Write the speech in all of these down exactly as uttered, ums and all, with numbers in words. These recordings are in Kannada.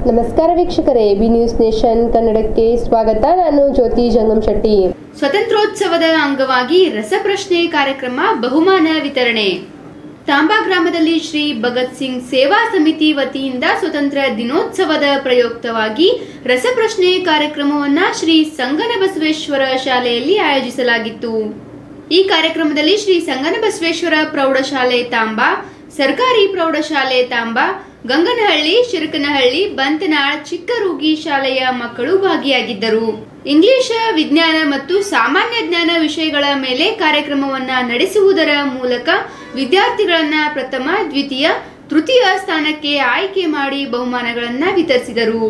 ನಮಸ್ಕಾರ ವೀಕ್ಷಕರೇ, ಬಿ ನ್ಯೂಸ್ ನೇಷನ್ ಕನ್ನಡಕ್ಕೆ ಸ್ವಾಗತ. ನಾನು ಜ್ಯೋತಿ ಜಂಗಮ್ ಶೆಟ್ಟಿ. ಸ್ವತಂತ್ರೋತ್ಸವದ ಅಂಗವಾಗಿ ರಸಪ್ರಶ್ನೆ ಕಾರ್ಯಕ್ರಮ ಬಹುಮಾನ ವಿತರಣೆ. ತಾಂಬಾ ಗ್ರಾಮದಲ್ಲಿ ಶ್ರೀ ಭಗತ್ ಸಿಂಗ್ ಸೇವಾ ಸಮಿತಿ ವತಿಯಿಂದ ಸ್ವತಂತ್ರ ದಿನೋತ್ಸವದ ಪ್ರಯುಕ್ತವಾಗಿ ರಸಪ್ರಶ್ನೆ ಕಾರ್ಯಕ್ರಮವನ್ನು ಶ್ರೀ ಗನಬಸವೇಶ್ವರ ಶಾಲೆಯಲ್ಲಿ ಆಯೋಜಿಸಲಾಗಿತ್ತು. ಈ ಕಾರ್ಯಕ್ರಮದಲ್ಲಿ ಶ್ರೀ ಗನಬಸವೇಶ್ವರ ಪ್ರೌಢಶಾಲೆ ತಾಂಬಾ, ಸರ್ಕಾರಿ ಪ್ರೌಢಶಾಲೆ ತಾಂಬಾ, ಗಂಗನಹಳ್ಳಿ, ರಕನಹಳ್ಳಿ, ಬಂತನಾಳ್, ಚಿಕ್ಕರೂಗಿ ಶಾಲೆಯ ಮಕ್ಕಳು ಭಾಗಿಯಾಗಿದ್ದರು. ಇಂಗ್ಲಿಷ್, ವಿಜ್ಞಾನ ಮತ್ತು ಸಾಮಾನ್ಯ ಜ್ಞಾನ ವಿಷಯಗಳ ಮೇಲೆ ಕಾರ್ಯಕ್ರಮವನ್ನ ನಡೆಸುವುದರ ಮೂಲಕ ವಿದ್ಯಾರ್ಥಿಗಳನ್ನ ಪ್ರಥಮ, ದ್ವಿತೀಯ, ತೃತೀಯ ಸ್ಥಾನಕ್ಕೆ ಆಯ್ಕೆ ಮಾಡಿ ಬಹುಮಾನಗಳನ್ನ ವಿತರಿಸಿದರು.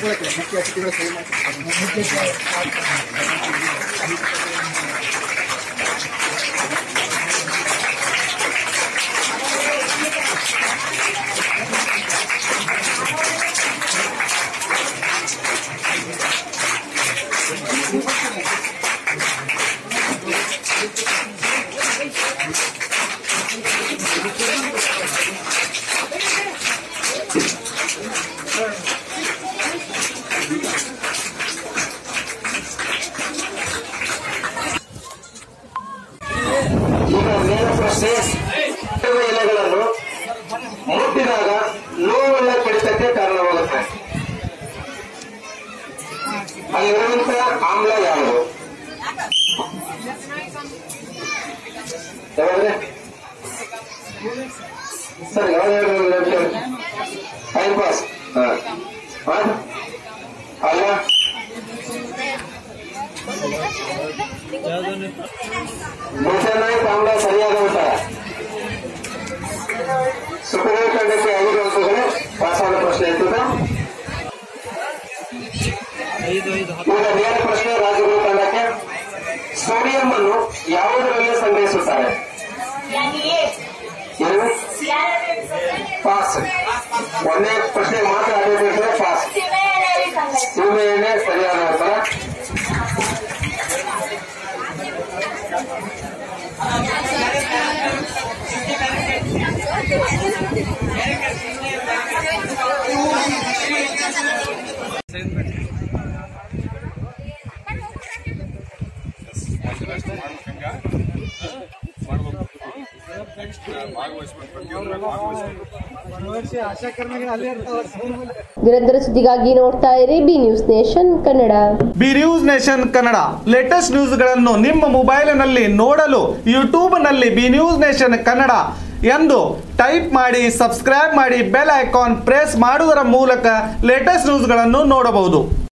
ಎಲೆಗಳನ್ನು ಮುಟ್ಟಿದಾಗ ನೋವುಳ್ಳ ಕಡಿತಕ್ಕೆ ಕಾರಣವಾಗುತ್ತೆ. ಅಲ್ಲಿರುವಂತಹ ಆಮ್ಲ ಯಾವುದು? ಸರ್ ಯಾವ್ದು ಟೈಮ್ ಪಾಸ್ ಅಲ್ಲ, ಗ್ಲೂಟನೈಟ್ ಆಮ್ಲ ಸರಿಯಾದ ಉತ್ತರ. ಸುಖದೇವ ಖಂಡಕ್ಕೆ ಆಗಿರುವಂತಗಳು ಪಾಸಾದ ಪ್ರಶ್ನೆ ಇರ್ತದೆ. ಈಗ ನೇರ ಪ್ರಶ್ನೆ ರಾಜಗುರು ತಂಡಕ್ಕೆ. ಸೋಡಿಯಂ ಅನ್ನು ಯಾವುದರಲ್ಲಿ ಸಂಗ್ರಹಿಸುತ್ತಾರೆ? ಪಾಸ್. ಒಂದೇ ಪ್ರಶ್ನೆ ಮಾತ್ರ ಆಗಿರ್ತದೆ. ಪಾಸ್. ಸೀಮೆ ಎಣ್ಣೆ ಸರಿಯಾದ ಉತ್ತರ. ನಿರಂತರ ಸುದ್ದಿಗಾಗಿ ನೋಡ್ತಾ ಇರಿ B news nation Kannada. B news nation Kannada latest ನ್ಯೂಸ್ಗಳನ್ನು ನಿಮ್ಮ ಮೊಬೈಲಿನಲ್ಲಿ ನೋಡಲು ಯೂಟ್ಯೂಬ್ ನಲ್ಲಿ ಬಿ ನ್ಯೂಸ್ ನೇಷನ್ ಕನ್ನಡ ಎಂದು ಟೈಪ್ ಮಾಡಿ, ಸಬ್ಸ್ಕ್ರೈಬ್ ಮಾಡಿ, ಬೆಲ್ ಐಕಾನ್ ಪ್ರೆಸ್ ಮಾಡುವುದರ ಮೂಲಕ ಲೇಟೆಸ್ಟ್ ನ್ಯೂಸ್ಗಳನ್ನು ನೋಡಬಹುದು.